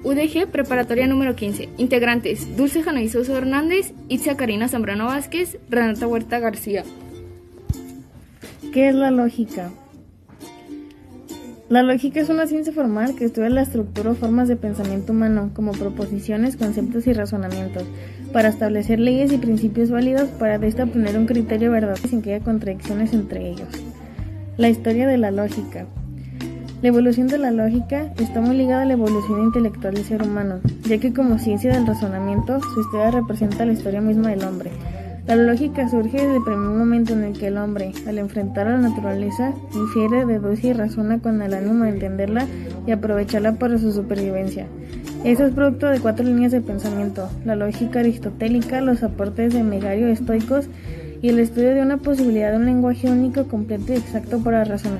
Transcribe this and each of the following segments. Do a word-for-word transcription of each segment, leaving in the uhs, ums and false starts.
U D G Preparatoria número quince. Integrantes: Dulce Janaizoso Hernández, Itzia Karina Zambrano Vázquez, Renata Huerta García. ¿Qué es la lógica? La lógica es una ciencia formal que estudia la estructura o formas de pensamiento humano, como proposiciones, conceptos y razonamientos, para establecer leyes y principios válidos para de esta obtener un criterio verdadero sin que haya contradicciones entre ellos. La historia de la lógica. La evolución de la lógica está muy ligada a la evolución intelectual del ser humano, ya que como ciencia del razonamiento, su historia representa la historia misma del hombre. La lógica surge desde el primer momento en el que el hombre, al enfrentar a la naturaleza, infiere, deduce y razona con el ánimo de entenderla y aprovecharla para su supervivencia. Eso es producto de cuatro líneas de pensamiento: la lógica aristotélica, los aportes de Megario estoicos y el estudio de una posibilidad de un lenguaje único, completo y exacto para razonar.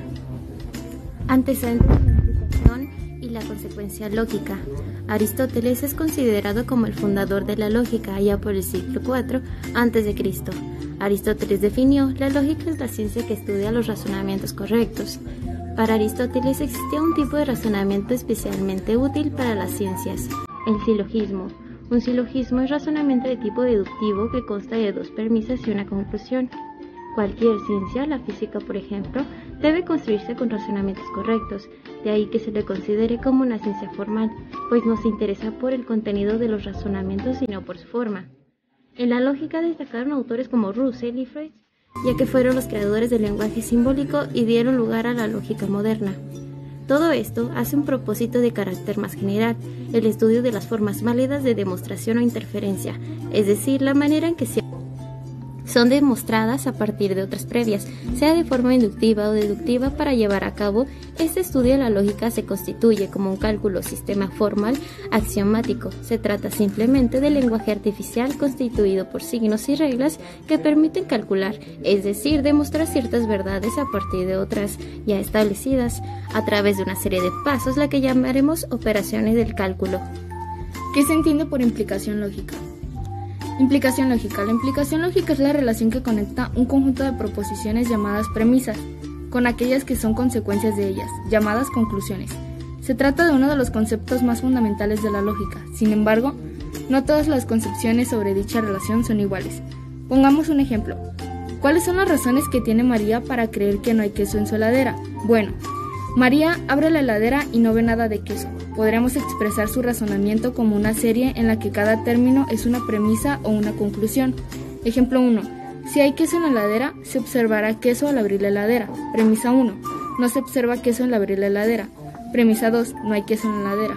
Antecedentes de la implicación y la consecuencia lógica. Aristóteles es considerado como el fundador de la lógica allá por el siglo cuatro antes de Cristo. Aristóteles definió: la lógica es la ciencia que estudia los razonamientos correctos. Para Aristóteles existía un tipo de razonamiento especialmente útil para las ciencias: el silogismo. Un silogismo es razonamiento de tipo deductivo que consta de dos premisas y una conclusión. Cualquier ciencia, la física por ejemplo, debe construirse con razonamientos correctos, de ahí que se le considere como una ciencia formal, pues no se interesa por el contenido de los razonamientos sino por su forma. En la lógica destacaron autores como Russell y Freud, ya que fueron los creadores del lenguaje simbólico y dieron lugar a la lógica moderna. Todo esto hace un propósito de carácter más general, el estudio de las formas válidas de demostración o interferencia, es decir, la manera en que se son demostradas a partir de otras previas, sea de forma inductiva o deductiva. Para llevar a cabo este estudio de la lógica se constituye como un cálculo sistema formal axiomático. Se trata simplemente del lenguaje artificial constituido por signos y reglas que permiten calcular, es decir, demostrar ciertas verdades a partir de otras ya establecidas, a través de una serie de pasos, la que llamaremos operaciones del cálculo. ¿Qué se entiende por implicación lógica? Implicación lógica. La implicación lógica es la relación que conecta un conjunto de proposiciones llamadas premisas con aquellas que son consecuencias de ellas, llamadas conclusiones. Se trata de uno de los conceptos más fundamentales de la lógica. Sin embargo, no todas las concepciones sobre dicha relación son iguales. Pongamos un ejemplo. ¿Cuáles son las razones que tiene María para creer que no hay queso en su heladera? Bueno, María abre la heladera y no ve nada de queso. Podríamos expresar su razonamiento como una serie en la que cada término es una premisa o una conclusión. Ejemplo uno. Si hay queso en la heladera, se observará queso al abrir la heladera. Premisa uno. No se observa queso al abrir la heladera. Premisa dos. No hay queso en la heladera.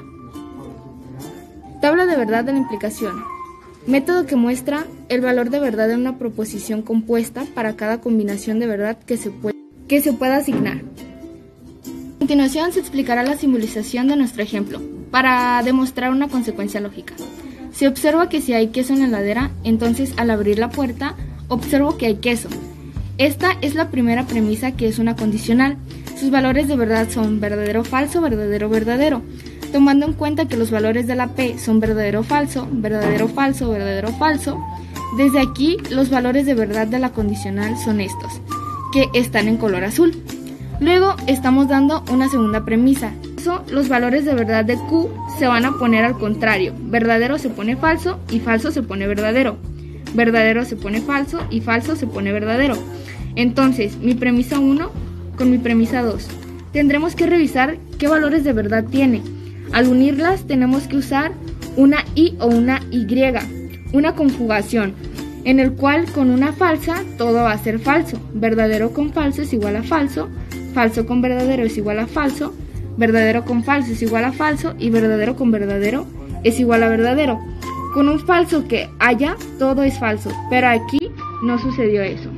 Tabla de verdad de la implicación. Método que muestra el valor de verdad de una proposición compuesta para cada combinación de verdad que se puede, que se pueda asignar. A continuación se explicará la simbolización de nuestro ejemplo, para demostrar una consecuencia lógica. Se observa que si hay queso en la heladera, entonces al abrir la puerta, observo que hay queso. Esta es la primera premisa, que es una condicional. Sus valores de verdad son verdadero, falso, verdadero, verdadero. Tomando en cuenta que los valores de la P son verdadero, falso, verdadero, falso, verdadero, falso, desde aquí los valores de verdad de la condicional son estos, que están en color azul. Luego estamos dando una segunda premisa. Eso, los valores de verdad de Q se van a poner al contrario. Verdadero se pone falso y falso se pone verdadero. Verdadero se pone falso y falso se pone verdadero. Entonces, mi premisa uno con mi premisa dos. Tendremos que revisar qué valores de verdad tiene. Al unirlas tenemos que usar una I o una Y, una conjugación, en el cual con una falsa todo va a ser falso. Verdadero con falso es igual a falso. Falso con verdadero es igual a falso, verdadero con falso es igual a falso y verdadero con verdadero es igual a verdadero. Con un falso que haya, todo es falso, pero aquí no sucedió eso.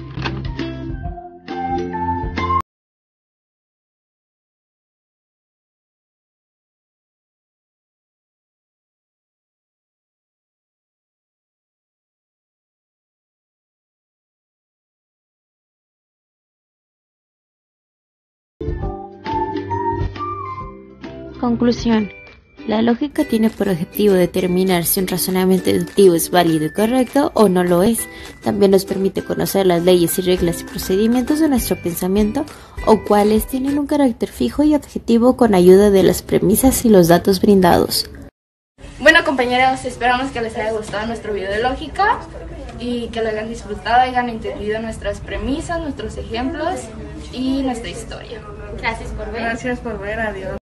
Conclusión. La lógica tiene por objetivo determinar si un razonamiento deductivo es válido y correcto o no lo es. También nos permite conocer las leyes y reglas y procedimientos de nuestro pensamiento, o cuáles tienen un carácter fijo y objetivo con ayuda de las premisas y los datos brindados. Bueno, compañeros, esperamos que les haya gustado nuestro video de lógica y que lo hayan disfrutado, hayan entendido nuestras premisas, nuestros ejemplos y nuestra historia. Gracias por ver. Gracias por ver, adiós.